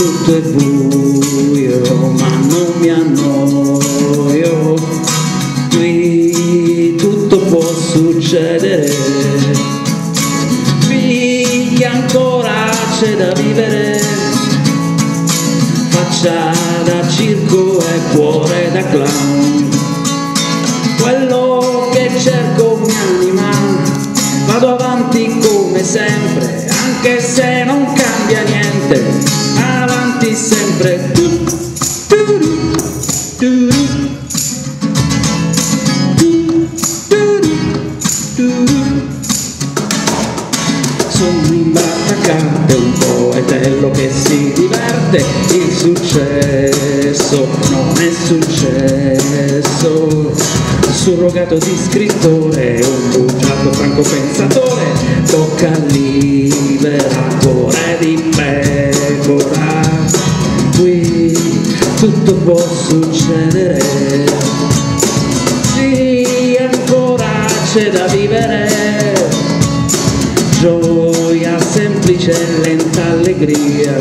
tutto è buio ma non mi annoio, qui tutto può succedere, qui ancora c'è da vivere, faccia da circo e cuore da clown, quello che cerco mi anima, vado avanti come sempre, anche se non cambia niente, avanti sempre. Sono un battacarte, un poetello che si diverte, il successo non è successo, surrogato di scrittore, un bugiardo franco pensatore, tocca libera, cuore di pecora, qui tutto può succedere, sì ancora c'è da vivere, gioia semplice e lenta allegria,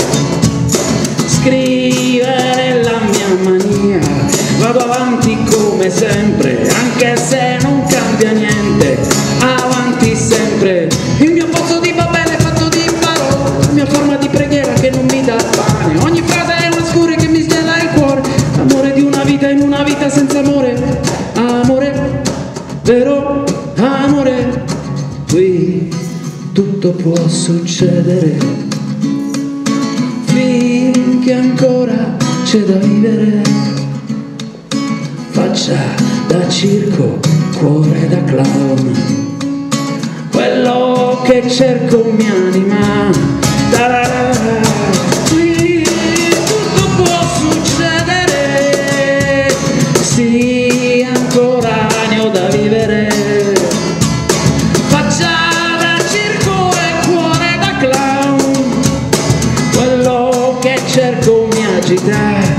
scrivere la mia mania, vado avanti come sempre, anche se non cambia niente, avanti sempre, il mio pozzo di Babele fatto di parole, la mia forma di preghiera che non mi dà pane, ogni frase è una scura che mi stella il cuore, l'amore di una vita in una vita senza amore, amore, vero amore, qui tutto può succedere, finché ancora c'è da vivere, faccia da circo, cuore da clown, quello che cerco mi anima, qui tutto può succedere, sì ancora ne ho da vivere, cerco mi agita.